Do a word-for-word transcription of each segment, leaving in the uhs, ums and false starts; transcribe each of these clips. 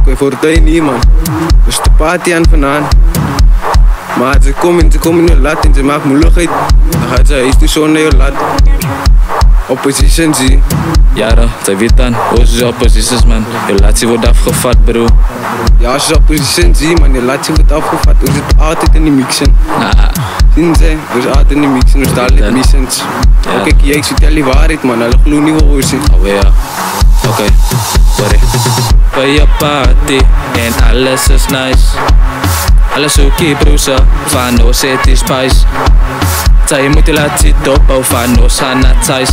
Ik word hij niet man. Dus de party aan vanaan. Maar ze komen en ze komen in je lat en ze maakt moeilijkheid. Dan gaat ze huis toe zo naar je lat. Opposition zie. Ja, zij weet dan, hoe is de oppositions man? Je laatje wordt afgevat bro. Ja, als je opposition zie man, je laatje wordt afgevat. We zitten altijd in die mixen. Nah. Zien ze, we zitten altijd in die mixen, we staan altijd missens. Ja. Kijk, jij, ik vertel je waarheid man, alle geloof niet wat we zien. Oh ja, oké, sorry. Bij je party en alles is nice. Alles oké broer, van ons het is spice. Zij moet je laten zitten op, van ons aan het thuis.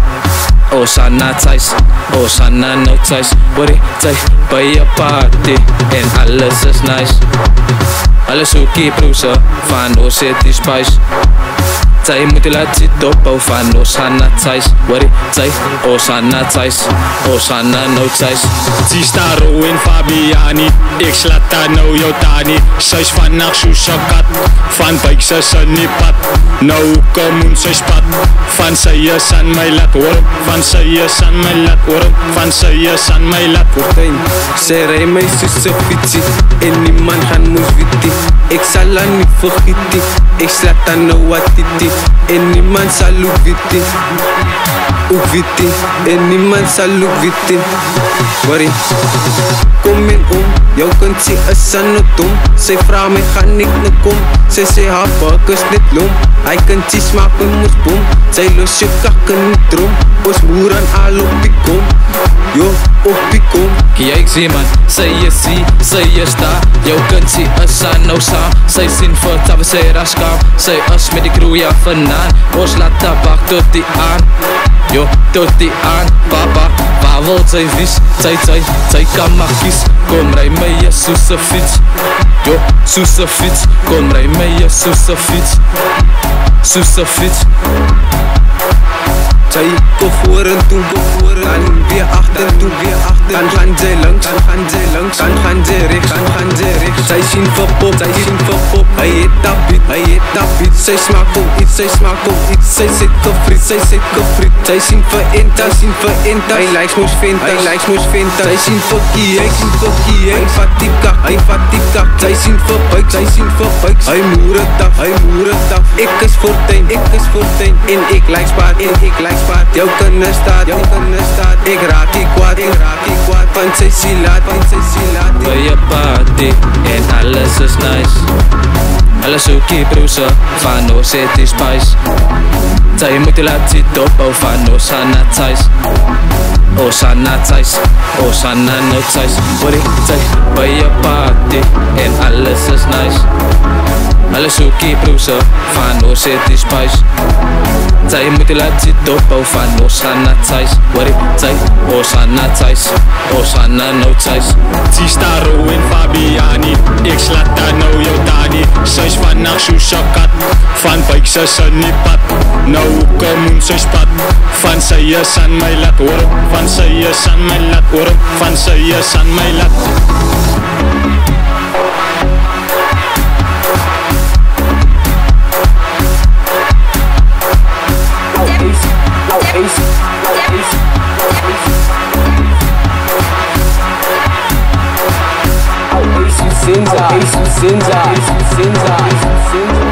Osana thuis, Osana no thuis. Worry, zij bij je party en alles is nice. Alles oké broer, van ons het is spice. Zij moet je laten zitten op, van ons aan het thuis. Worry, zij Osana thuis, Osana no thuis. Zie Staro en Fabiani, ik slaat daar nou jou tani. Zij is vannacht soos een kat, van buik sy is in die pad. Nou kom ons sy spat, van sy is aan my lat hoor. Van sy is aan my lat hoor, van sy is aan my lat. Fortuin, sy rij my soos een fietsie en die man gaan moes wittie. Ek sal haar nie vergietie, ek slaat haar nou wat titi. En die man sal ook wittie, ook wittie. En die man sal ook wittie. Worry, kom en om, jou kind sê is aan het dom. Sy vraag my gaan ek nou kom, sy sê haar bak is net lom. Hy kind sê smaak my moes bom, sy los jou kak in die drom. Ons moer aan al op die kom, jo op die kom. Kijk zie man, sy is sie, sy is daar. Jou kind sê is aan nou saam. Sy sien vir tawe sy raskam. Sy is met die crew ja vanaan. Ons laat tabak tot die aan. Jo, tot die aan, papa, waar wil sy wies? Sy, sy, sy kan maar kies. Kom rij my je soos een fiets. Jo, soos een fiets. Kom rij my je soos een fiets. Soos een fiets. Sy kom voor en toe, dan weer achter toe, weer achter. Dan gaan sy links, dan gaan sy links, dan gaan sy rechts, dan gaan sy rechts. Sy sien vir pop, sy sien vir pop. Hy het dat beat, hy het dat beat. Sy smaak om iets, sy smaak om iets. Sy sit gefriet, sy sit gefriet. Sy sien vir enta, sien vir enta. Hy lijks moes venta, hy lijks moes venta. Sy sien vir kie, hy sien vir kie. Hy vat die kak, hy vat die kak. Sy sien vir buik, sy sien vir buik. Hy moer het af, hy moer het af. Ek is Fortuin, ek is Fortuin. En ek lijks paard, en ek lijks paard. Jou kan staat, jou kan staat. Ik raak die kwaad, ik raak die kwaad. Van sy silaat, van sy silaat. Bij je party en alles is nice. Alles oké broer, van ons het is spice. Zij moet je laten zitten op, van ons aan het thuis. Ons aan het thuis, ons aan het thuis. Hoor ik, zij bij je party en alles is nice. Alles oké broer, van ons het is spice. Zij moet je laten zitten op, van ons aan het thuis. Hoor ik, zij ons aan het thuis, ons aan het thuis. Zie Staro en Fabiani, ik slaat daar nou jou tani. Sy is vannacht soos een kat, van buik sy is in die pad. Nou kom ons sy spat, van sy is aan my lat hoor. Van sy is aan my lat hoor, van sy is aan my lat. Cinza, cinza, cinza, cinza.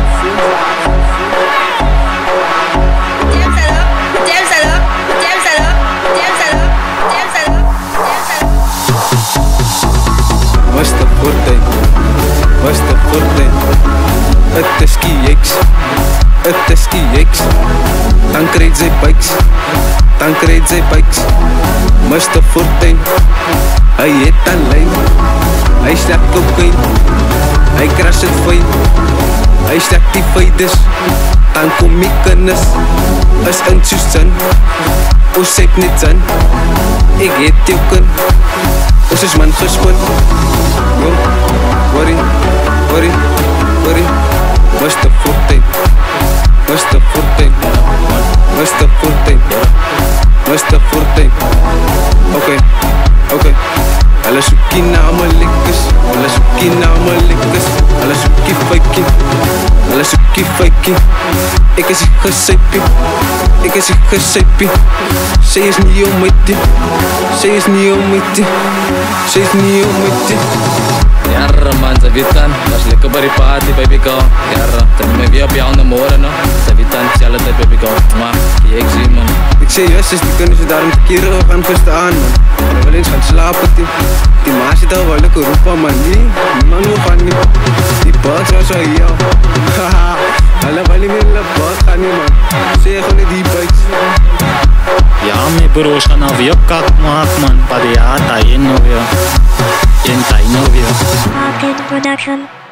Was de Fortuin, was de Fortuin. Het is kieks, het is kieks. Dan krijgt zij bikes, dan krijgt zij bikes. mister Fortuin, hij het aan lijn. Hij slaat cocaine, hij crasht het fijn. Hij slaat die feitjes, dan kom ik kennis. Is in Susan, ons zeep niet zin. Ik heet jou kind, ons is man gespin. Yo, worry, worry, worry. mister Fortuin, mister Fortuin, mister Fortuin, mister Fortuin. Oké, oké. Hulle soekie na my lekkers. Hulle soekie na my lekkers, hulle soekie feikie, hulle soekie feikie. Ek is die gesypie, ek is die gesypie. Sy is nie om my te, sy is nie om my te, sy is nie om my te. Jarra man, sy weet dan, was lekker by die party, baby girl. Jarra, dan my weer op jou in die morgen, no. Sy weet dan, selle tyd, baby girl. Maar, ek sê man. Ek sê, jas, is die kinders daarom verkeerde gaan verstaan, man. Hulle wil eens gaan slapen, die, die maas het al wel lekker roepa, man. Nee, niemand wil gaan nie. Die bugs was al hier, haha. Hulle wil nie meer hulle bug gaan nie, man. Sê gewoon nie die bugs. Ja, my broers gaan nou weer kak maak, man. Pa die ja, taie nou weer. En taie nou weer. Pocket Production.